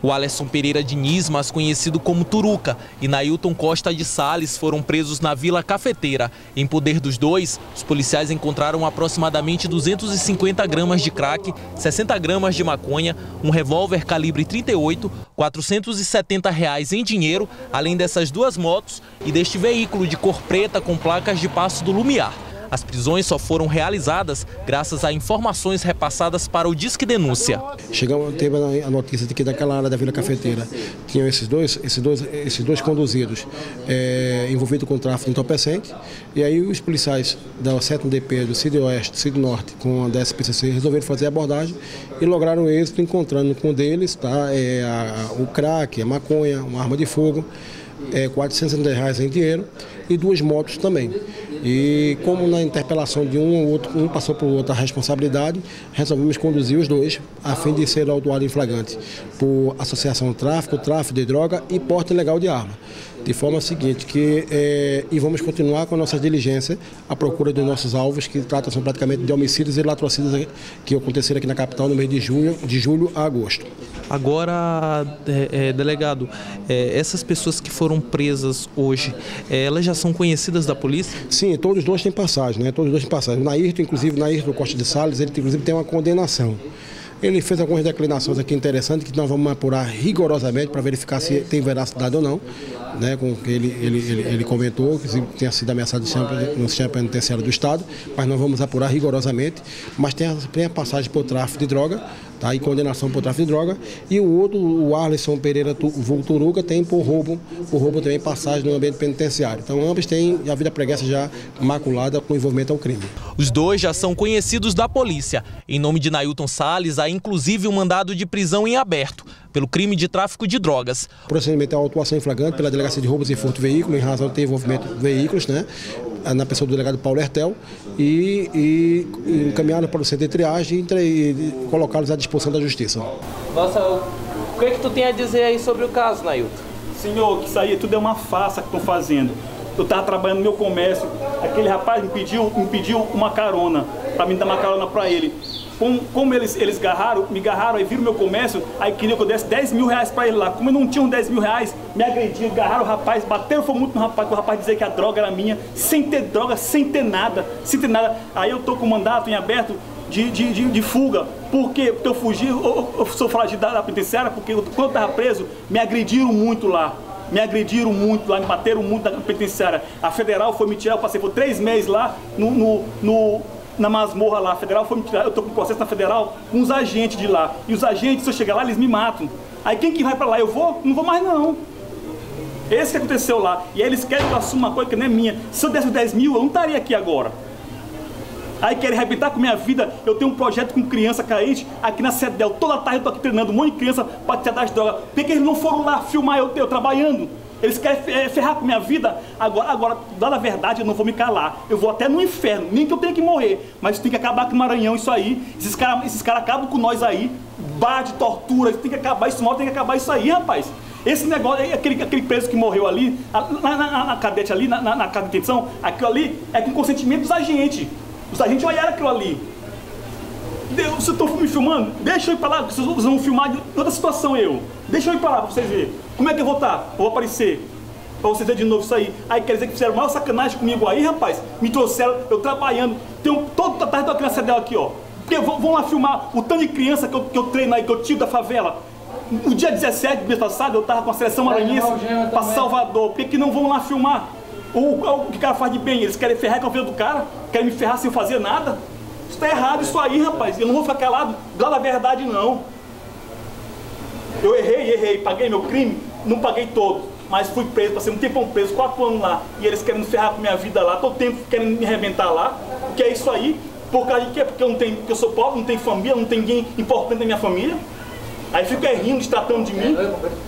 O Alisson Pereira Diniz, mais conhecido como Turuca, e Nailton Costa de Sales foram presos na Vila Cafeteira. Em poder dos dois, os policiais encontraram aproximadamente 250 gramas de crack, 60 gramas de maconha, um revólver calibre 38, R$470 em dinheiro, além dessas duas motos e deste veículo de cor preta com placas de Passo do Lumiar. As prisões só foram realizadas graças a informações repassadas para o Disque Denúncia. Teve a notícia de que daquela área da Vila Cafeteira tinham esses dois conduzidos envolvidos com tráfico de entorpecente. E aí os policiais da 7º DP, do CID Oeste, do CID Norte, com a DSPCC, resolveram fazer a abordagem e lograram êxito encontrando com um deles o crack, a maconha, uma arma de fogo, R$470 em dinheiro e duas motos também. E como na interpelação de um ou outro, um passou por outra responsabilidade, resolvemos conduzir os dois a fim de ser autuado em flagrante por associação tráfico de droga e porte ilegal de arma. De forma seguinte, e vamos continuar com a nossa diligência à procura dos nossos alvos, que tratam-se praticamente de homicídios e latrocídios que aconteceram aqui na capital no mês de julho a agosto. Agora, delegado, essas pessoas que foram presas hoje, elas já são conhecidas da polícia? Sim, todos os dois têm passagem, né? Todos os dois têm passagem. O Nairton Costa de Sales, ele inclusive tem uma condenação. Ele fez algumas declinações aqui interessantes que nós vamos apurar rigorosamente para verificar se tem veracidade ou não, né, com o que ele comentou, que tinha sido ameaçado no sistema penitenciário do Estado, mas nós vamos apurar rigorosamente. Mas tem a passagem por tráfico de droga, tá, e condenação por tráfico de droga, e o outro, o Alisson Pereira Turuca, tem por roubo também passagem no ambiente penitenciário. Então ambos têm a vida pregressa já maculada com envolvimento ao crime. Os dois já são conhecidos da polícia. Em nome de Nailton Sales, há inclusive um mandado de prisão em aberto pelo crime de tráfico de drogas. O procedimento é a autuação em flagrante pela Delegacia de Roubos e Furto de Veículo, em razão de ter envolvimento de veículos, né, na pessoa do delegado Paulo Hertel, e encaminhado para o centro de triagem e colocá-los à disposição da Justiça. Nossa, o que tu tem a dizer aí sobre o caso, Nailton? Senhor, que isso aí tudo é uma farsa que estão fazendo. Eu estava trabalhando no meu comércio, aquele rapaz me pediu uma carona, para me dar uma carona para ele. Como eles me agarraram, aí viram meu comércio, aí queriam que eu desse R$10.000 para ele lá. Como eu não tinha uns R$10.000, me agrediram, agarraram o rapaz, bateram muito no rapaz, para o rapaz dizer que a droga era minha, sem ter droga, sem ter nada. Aí eu estou com mandato em aberto de fuga. Por quê? Porque eu fugi, eu sou foragido da penitenciária, porque quando eu estava preso, me agrediram muito lá. Me bateram muito na penitenciária. A federal foi me tirar, eu passei por 3 meses lá na masmorra lá, a federal foi me tirar, eu tô com processo na federal com os agentes de lá. E os agentes, se eu chegar lá, eles me matam. Aí quem que vai pra lá? Eu vou? Não vou mais não. Esse que aconteceu lá. E aí eles querem que eu assuma uma coisa que não é minha. Se eu desse 10.000, eu não estaria aqui agora. Aí querem arrebentar com minha vida. Eu tenho um projeto com criança carente aqui na CEDEL. Toda tarde eu tô aqui treinando um monte de criança para tirar das drogas. Por que eles não foram lá filmar eu trabalhando? Eles querem ferrar com minha vida. Agora, dada a verdade, eu não vou me calar. Eu vou até no inferno, nem que eu tenha que morrer. Mas tem que acabar com o Maranhão, isso aí. Esses caras acabam com nós aí. Bar de tortura, tem que acabar isso, tem que acabar isso aí, rapaz. Esse negócio, aquele preso que morreu ali, na cadete ali, na casa de detenção, aquilo ali é com consentimento dos agentes. Os agentes olharam aquilo ali. Vocês estão me filmando? Deixa eu ir pra lá, vocês vão filmar de outra situação Deixa eu ir pra lá pra vocês verem. Como é que eu vou estar? Eu vou aparecer. Pra vocês verem de novo isso aí. Aí quer dizer que fizeram maior sacanagem comigo aí, rapaz. Me trouxeram, eu trabalhando. Toda a tarde eu tô aqui na CEDEL aqui, ó. Porque vão lá filmar o tanto de criança que eu treino aí, que eu tiro da favela. No dia 17 do mês passado, eu tava com a seleção maranhense pra Salvador. Por que não vão lá filmar? O que o cara faz de bem? Eles querem ferrar com a vida do cara? Querem me ferrar sem fazer nada? Isso tá errado isso aí, rapaz. Eu não vou ficar calado. Lá na verdade, não. Eu errei, paguei meu crime, não paguei todo, mas fui preso, passei um tempão preso, 4 anos lá, e eles querem me ferrar com minha vida lá, todo tempo querem me arrebentar lá. O que é isso aí? Por causa de quê? Porque eu sou pobre, não tenho família, não tem ninguém importante na minha família. Aí fica rindo, tratando de mim.